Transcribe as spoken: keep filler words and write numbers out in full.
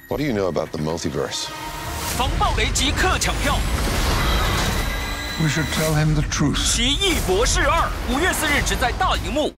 What do you know about the multiverse? 防暴雷及客抢票。 We should tell him the truth. 奇异博士二，五月四日只在大荧幕。